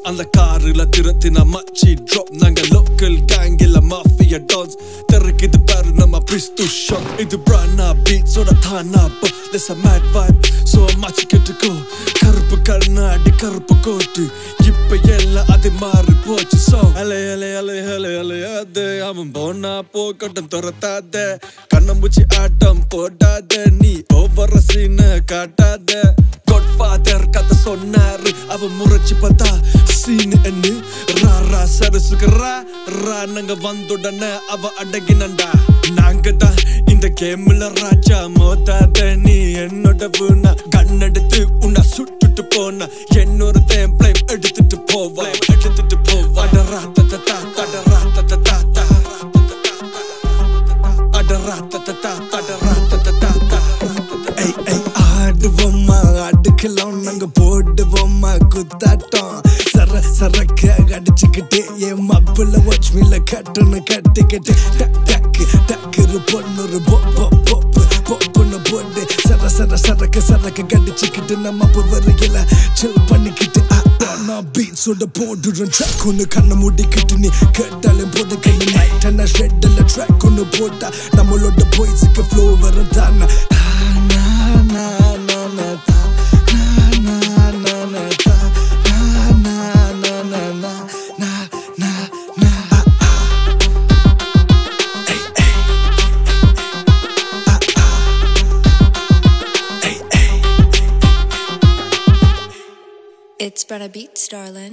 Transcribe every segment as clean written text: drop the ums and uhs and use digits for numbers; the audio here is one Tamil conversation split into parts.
அந்த காருல திருத்தின மச்சி drop நாங்க local gang இல்ல mafia dons தெருக்குது பாரு நம்ம பிஸ்து ஷாக் இது brana beats ஓட தானா போ there's a mad vibe so much கேட்டுக்கோ கருப்பு கண்ணாடி கருப்பு கோட்டு இப்ப எல்லாம் அது மாறி போச்சு so அலே அலே அலே அலே அலே அது அவன் போனா போக்கட்டும் துரத்தாத கண்ணம்பூச்சி ஆட்டம் போடாத நீ ஓவர சீன காட்டாத Godfather kata சொன்னாரு அவ முறைச்சு பார்த்தா சீன் என்ன ராரா சரசுக்கு ரா நாங்க வந்துடனே அவ அடங்கினண்டா நாங்க தான் இந்த கேம்ல ராஜா மோதாத நீ என்னோட வீணா கண் எடுத்து உன்னை சுட்டுட்டு போனா என்னொரு தேம்பிளேம் எடுத்துட்டு போவா அடரா தத்தா அடரா தத்தா அடரா தத்தா அடரா தத்தா Ay ay ஆடுவோமா அடுக்கலாம் நாங்க போடுவோமா குத்தாட்டம் சர சரக்க அடிச்சுக்கிட்டு என் மப்புல வாட்ச் மீல கட்டணும் கட்டிக்கிட்டு டக்கு டக்குரு பொண்ணுரு பொப்புன்னு போட்டு சர சர சரக்க சரக்க கடிச்சுக்கிட்டு நம்ம வரையில சில் பண்ணிக்கிட்டு பீட்ஸோட போடுறோம் ட்ராக் ஒன்று கண்ணை மூடிக்கிட்டு நீ கேட்டாலும் போது கையில் நைட் அண்ணா ஷெட்டில் ட்ராக் ஒன்று போட்டா நம்மளோட பாய்ஸுக்கு ஃப்ளோ வரும் தானா It's Brana Beats, darling.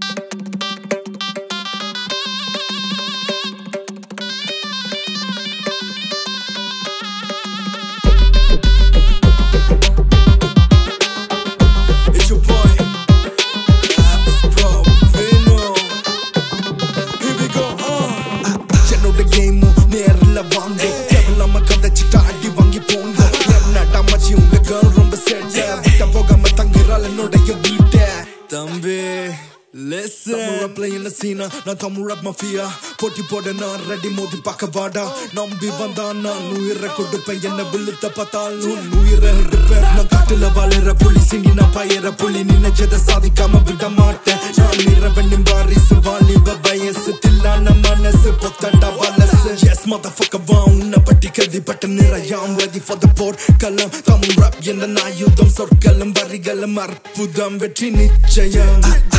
It's your boy, Bro, Vino. Here we go, என்னோட கேம் நேரில் வாங்க கேவலமா கதைச்சிட்டா அடி வாங்கி போங்க நேர்னாட்டா மச்சி உங்க கேர்ள் ரொம்ப சேட்டை விட்ட போகாம தங்குறாள் என்னோடைய வீட்டை தம்பி listen Tamura playing the scene நான் Tamura mafia போட்டி போட நான் ரெடி மோதி பார்க்க வாடா நம்பி வந்தா நான் உயிரை கொடுப்பேன் என்ன விழுத்த பார்த்தாலும் உயிரை எடுப்பேன் நான் காட்டுல வாழற புலி சிங்கி நான் பயிர புலி நினைச்சதை சாதிக்காம விட மாட்டேன் நான் இரவனின் வாரிசு வாலிப வயசு தில்லான மனசு பொத்தண்டா வலசு yes motherfucker வா உன்னை பட்டி கேள்விப்பட்ட நிறைய I'm ready for the போர்க்களம் தமிழ் rap என்ன ஆயுதம் சொற்களும் வரிகளும் அற்புதம் வெற்றி நிச்சயம்